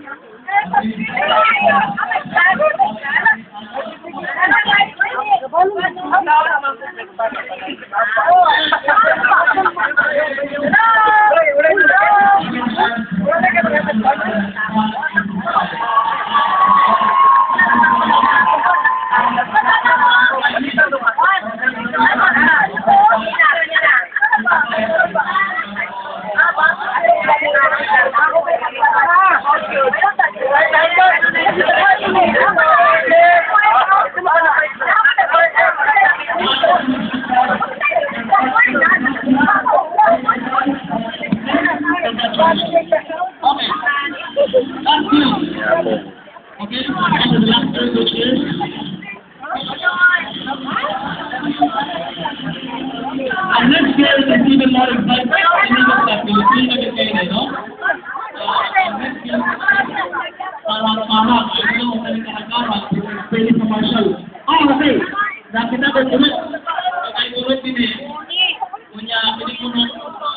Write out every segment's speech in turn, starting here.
And next year is even more exciting in the Filipino Cathedral, no? Next year, parang ito ang kanilang pwede commercial. Okay. Nakita ko ulit. Ay, ulit din eh. Kunya, pwede ko na.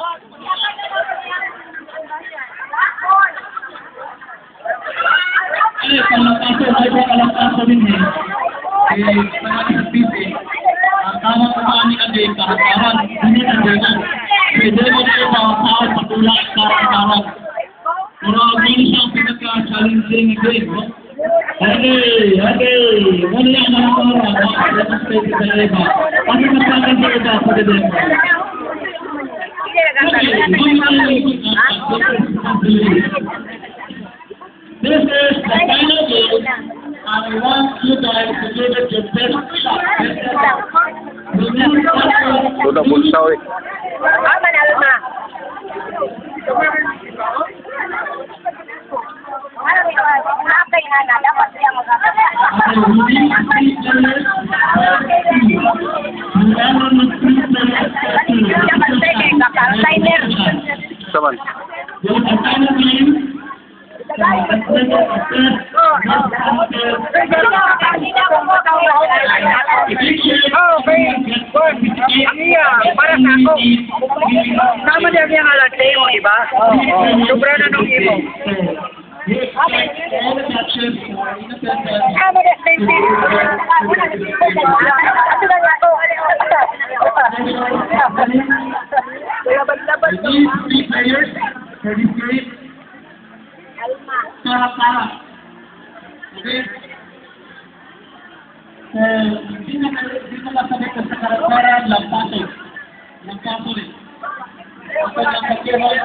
Ay, palakaso din eh. Parang busy. Tama ko kami kasi kahasaran, hindi na dito. Pwede mo tayo mga tao patulak at kahasaran. Pero hindi siyang pinaka-challenging again, no? Okay. Muna yan mga para, let's take it sa iba. Kasi magpakan sa iba sa dito. This is the final game. I want you guys to give it your best shot. Sudah pulsaw eh. Manalo na. Nakapay na, dapat siya magkakapay. Saman. Para sa ako. Sama niya niya nga lang tayo, diba? Sobra na nung imo. Sama niya tayo. These players, Para. Okay? Hindi na kasabit sa karakteran, lampaso rin. Ako lang mag-kirol,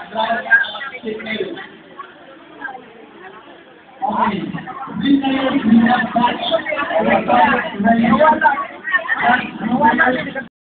okay. These players, we have batch.